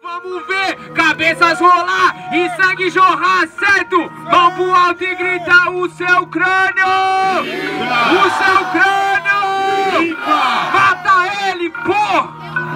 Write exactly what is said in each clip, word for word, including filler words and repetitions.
Vamos ver, cabeças rolar e sangue jorrar, certo? Mão pro alto e grita o seu crânio! O seu crânio! Mata ele, pô!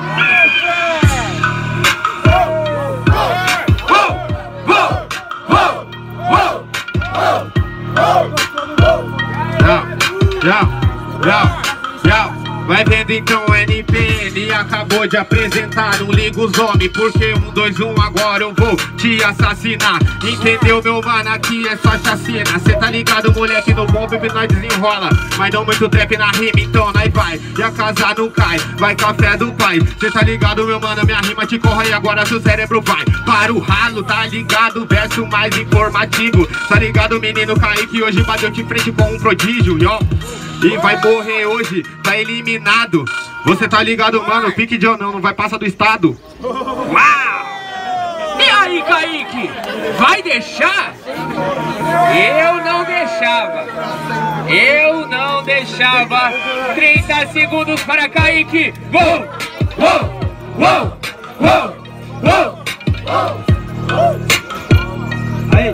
Vai vendo então, N P N acabou de apresentar. Não liga os homens, porque um, dois, um, agora eu vou te assassinar. Entendeu, meu mano? Aqui é só chacina. Cê tá ligado, moleque, no bom bebê nós desenrola. Mas não muito trap na rima, então nós vai. E a casa não cai, vai café do pai. Cê tá ligado, meu mano? Minha rima te corre e agora seu cérebro vai para o ralo, tá ligado? Verso mais informativo. Tá ligado, menino Kaique? Hoje bateu de frente com um prodígio, ó. E vai morrer hoje, tá eliminado. Você tá ligado, mano? Pique de ou não, não vai passar do estado. Uau! E aí, Kaique? Vai deixar? Eu não deixava. Eu não deixava. trinta segundos para Kaique. Uou! Uou! Uou! Uou! Uou! Uou! Aí.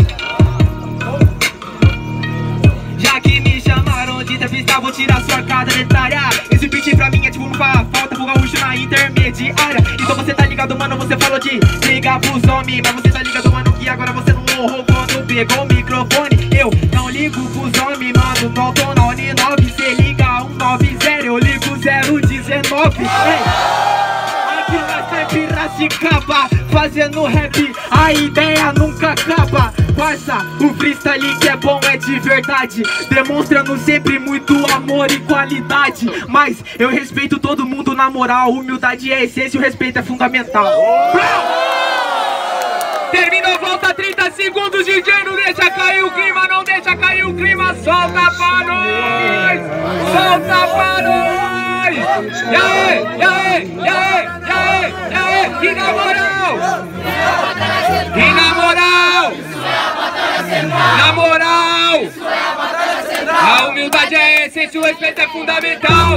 Já que me chamaram de trapista, vou tirar sua carta dentária. Esse beat pra mim é tipo uma falta pro gaúcho na intermediária. Então você tá ligado, mano, você falou de ligar pros homens. Mas você tá ligado, mano, que agora você não honrou quando pegou o microfone. Eu não ligo pros homens, mano, não tô na Uni nove. Cê liga um nove zero, eu ligo zero dezenove. Aqui nós tá em Piracicaba, fazendo rap, a ideia nunca acaba. Parça, o freestyle que é bom é de verdade, demonstrando sempre muito amor e qualidade. Mas eu respeito todo mundo na moral, humildade é a essência e o respeito é fundamental. Termina a volta, trinta segundos, D J, não deixa cair o clima, não deixa cair o clima, solta pra nós, solta pra nós. E aí, e aí, e aí, e aí, e aí, e na moral, e na moral, na moral, a humildade é a essência, o respeito é fundamental.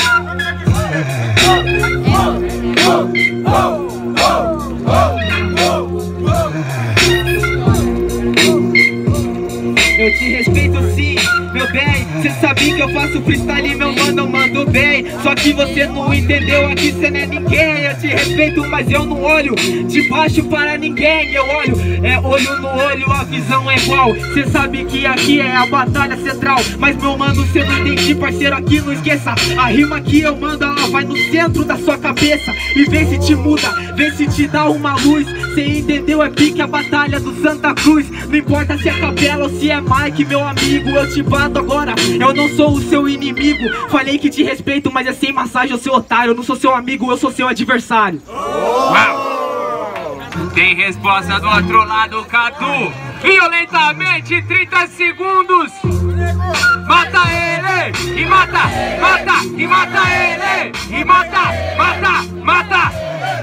Eu te respeito sim, meu bem. Cê sabia que eu faço freestyle, meu mano, eu mando bem. Só que você não entendeu, aqui cê não é ninguém. Eu te respeito, mas eu não olho de baixo para ninguém. Eu olho, é olho no olho, a visão é igual. Cê sabe que aqui é a batalha central. Mas meu mano, cê não entende, parceiro, aqui não esqueça. A rima que eu mando, ela vai no centro da sua cabeça. E vê se te muda, vê se te dá uma luz. Cê entendeu, é pique a batalha do Santa Cruz. Não importa se é capela ou se é Mike, meu amigo, eu te bato agora. Eu não sou o seu inimigo. Falei que te respeito, mas é sem massagem, eu sou otário. Eu não sou seu amigo, eu sou seu adversário. Uau! Tem resposta do outro lado, Catu. Violentamente, trinta segundos. Mata ele! E mata! Mata! E mata ele! E mata! Mata! Mata!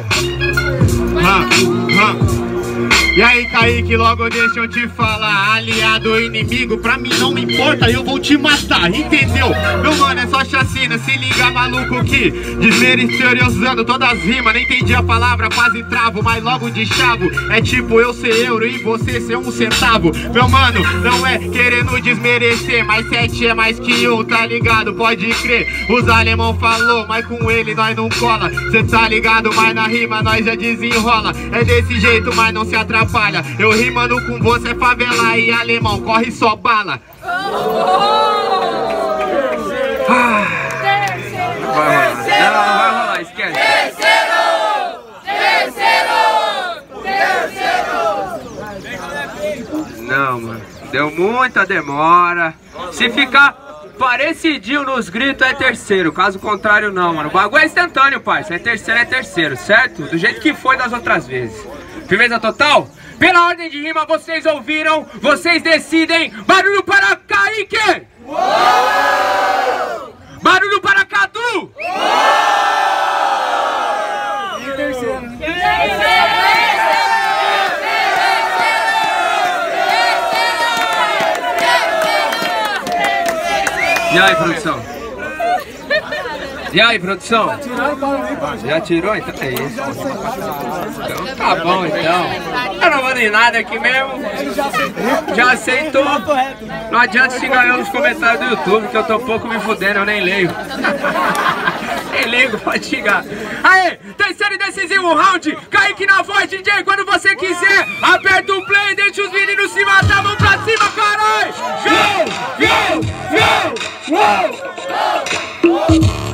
Ah, ah. E aí, Kaique, logo deixa eu te falar. Aliado ou inimigo, pra mim não me importa, eu vou te matar, entendeu? Meu mano, é só chacina, se liga, maluco, que desmereteriosando todas as rimas. Nem entendi a palavra, quase travo, mas logo de chavo. É tipo eu ser euro e você ser um centavo. Meu mano, não é querendo desmerecer, mas sete é mais que um, tá ligado? Pode crer, os alemão falou, mas com ele nós não cola. Cê tá ligado, mas na rima nós já desenrola. É desse jeito, mas não se atrapalha. Eu rimando com você, favela e alemão, corre só bala. Ah. Não vai rolar, não, não vai rolar, esquece. Terceiro! Terceiro! Terceiro! Não, mano, deu muita demora. Se ficar parecidinho nos gritos é terceiro, caso contrário não, mano. O bagulho é instantâneo, parça, é terceiro, é terceiro, certo? Do jeito que foi das outras vezes. Firmeza total? Pela ordem de rima, vocês ouviram, vocês decidem. Barulho para Kaique! Uou! Barulho para Catu! Uou! E terceiro. E aí, produção? E aí, produção? Já tirou? Então é isso. Então tá bom, então. Eu não vou nem nada aqui mesmo. Já aceitou. Não adianta xingar eu nos comentários do YouTube, que eu tô pouco me fudendo, eu nem leio. Nem ligo, pode xingar. Aê, terceiro e decisivo round. Kaique na voz, D J, quando você quiser. Aperta o play, deixa os meninos se matar. Vamos pra cima, caralho. Go, go, go, uou.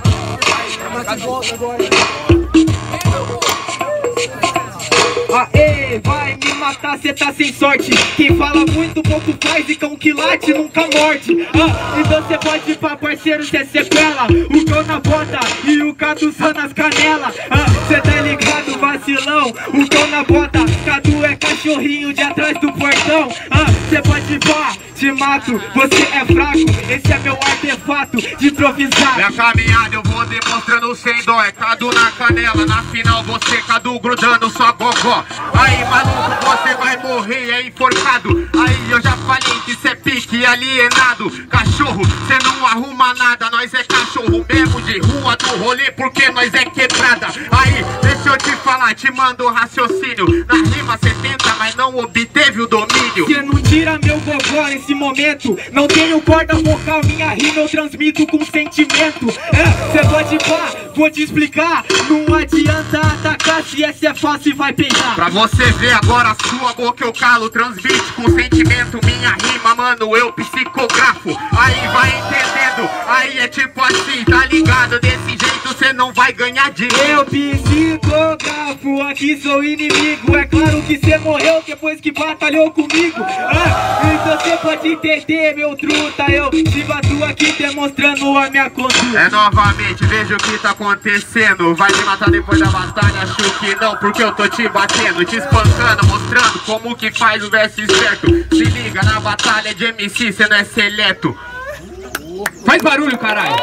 Aê, vai me matar, cê tá sem sorte. Quem fala muito, pouco faz, e cão que late nunca morde. Ah, então cê pode ir pra parceiro, cê sequela. O cão na bota e o Cadu só nas canelas. Ah, cê tá ligado, vacilão. O cão na bota, Cadu é cachorrinho de atrás do portão. Ah, cê pode ir pra, te mato, você é fraco. Esse é meu artefato de improvisar. Minha caminhada eu vou demonstrando sem dó. É Cadu na canela, na final você Cadu grudando sua gogó. Aí maluco, você vai morrer, é enforcado. Aí eu já falei que cê é pique alienado. Cachorro, cê não arruma nada. Nós é cachorro mesmo de rua do rolê, porque nós é quebrada. Aí, deixa eu te falar, te mando raciocínio. Na rima cê tenta, mas não obteve o domínio. Cê não tira meu gogó nesse momento. Não tenho corda vocal, minha rima eu transmito com sentimento. É, cê pode pá, vou te explicar. Não adianta atacar, se essa é fácil vai pegar. Pra você ver agora a sua boca eu calo. Transmite com sentimento minha rima, mano, eu psicografo. Aí vai entendendo, aí é tipo assim, tá ligado? Desse jeito cê não vai ganhar dinheiro. Eu psicografo, aqui sou inimigo. É claro que cê morreu depois que batalhou comigo. Ah, então cê pode entender, meu truta. Eu te bato aqui demonstrando a minha conduta. É novamente, veja o que tá acontecendo. Vai me matar depois da batalha? Acho que não, porque eu tô te batendo, te espancando, mostrando como que faz o verso esperto. Se liga, na batalha de M C cê não é seleto. Faz barulho, caralho.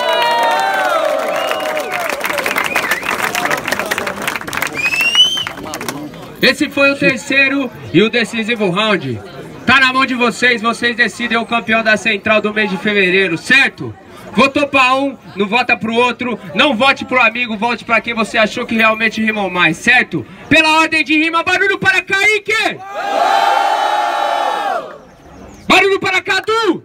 Esse foi o terceiro e o decisivo round. Tá na mão de vocês, vocês decidem o campeão da Central do mês de fevereiro, certo? Votou pra um, não vota pro outro. Não vote pro amigo, vote pra quem você achou que realmente rimou mais, certo? Pela ordem de rima, barulho para Kaique! Barulho para Cadu!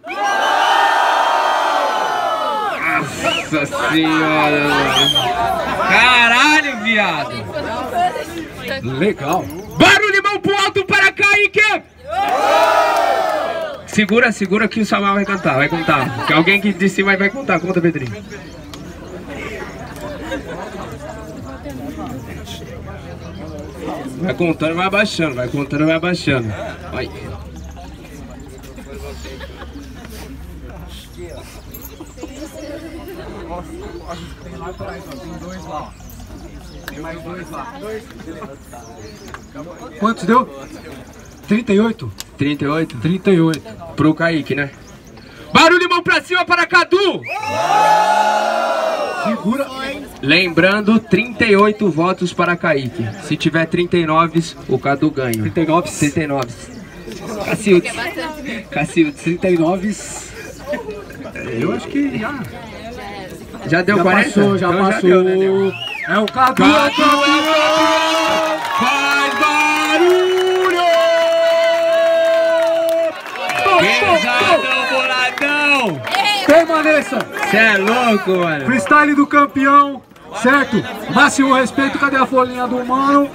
Nossa senhora! Caralho, viado! Legal! Barulho, mão pro alto para Kaique! Segura, segura que o Samuel vai cantar, vai contar. Que alguém que de cima vai contar, conta, Pedrinho. Vai contando, vai abaixando, vai contando, vai abaixando. Vai. Tem lá atrás, ó, tem dois lá. Tem mais dois lá. Quantos deu? trinta e oito? trinta e oito? trinta e oito. Pro Kaique, né? Barulho, mão pra cima para Cadu! Segura. Lembrando, trinta e oito votos para Kaique. Se tiver trinta e nove, o Cadu ganha. trinta e nove. trinta e nove. Cacildes. Cacildes. trinta e nove. Eu acho que já. Já deu Já quarenta? passou, já então passou. Já deu, né? Deu. É o Cadu. Cadu é campeão! Faz barulho! Guizadão, boladão! Permaneça. Cê é louco, mano. Freestyle do campeão, certo? Máximo respeito, cadê a folhinha do mano?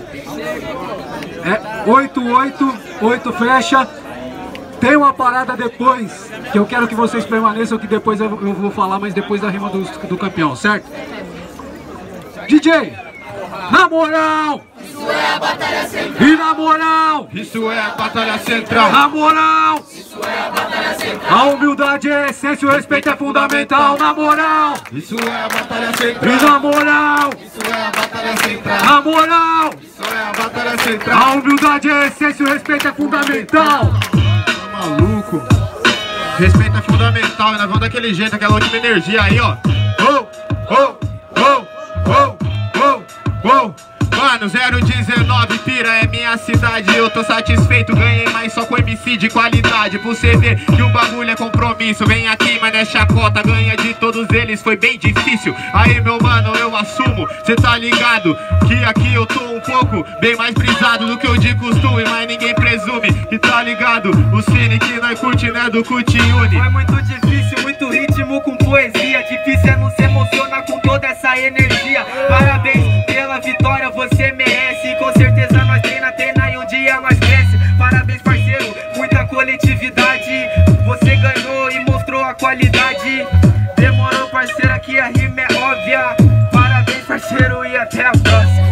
É oito, oito, oito fecha. Tem uma parada depois, que eu quero que vocês permaneçam, que depois eu, eu vou falar, mas depois da rima do, do campeão, certo? D J, na moral! Isso é a batalha central. E na moral! Isso é a batalha central. Na moral! Isso é a batalha central. A humildade é essência, o respeito é fundamental. Na moral! Isso é a batalha E central. na moral! Isso é a batalha central. Na moral! Isso é a batalha central. A humildade é essência, o respeito é fundamental. Tá maluco? Respeito é fundamental. E nós vamos daquele jeito, aquela última energia aí, ó. Oh, oh, oh, oh, oh, oh. mano, zero dezenove, Pira é minha cidade. Eu tô satisfeito, ganhei mais só com M C de qualidade. Pra você ver que o bagulho é compromisso. Vem aqui, mas é chacota, ganha de todos eles, foi bem difícil. Aí meu mano, eu assumo, cê tá ligado que aqui eu tô um pouco bem mais brisado do que eu de costume. Mas ninguém presume que tá ligado, o cine que nós curte não é do Cutiune. Foi muito difícil, muito ritmo com poesia. Difícil é não se emocionar com toda essa energia. Parabéns pela vitória, você merece. Com certeza nós treina, treina e um dia nós cresce. Parabéns parceiro, muita coletividade. Você ganhou e mostrou a qualidade. Demorou parceiro, aqui a rima é óbvia. Parabéns parceiro e até a próxima.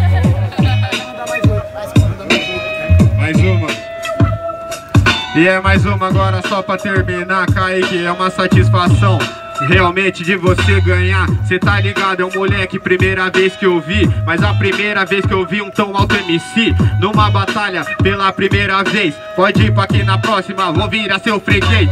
Mais uma. E é mais uma agora só pra terminar, Kaique, é uma satisfação realmente de você ganhar. Cê tá ligado, é um moleque, primeira vez que eu vi, mas a primeira vez que eu vi um tão alto M C numa batalha pela primeira vez. Pode ir pra aqui na próxima, vou virar seu freguês.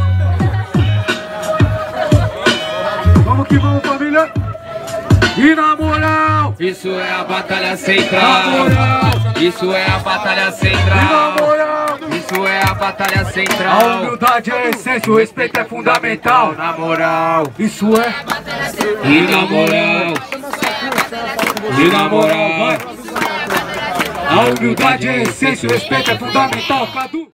Vamos que vamos, família. E na moral, isso é a batalha central. Na moral, isso é a batalha e na central. moral, Isso é a batalha a central. humildade é a essência, o respeito é fundamental. Na moral, Isso é. e na moral, E na moral, vai. A humildade é a essência, o respeito é fundamental, Cadu.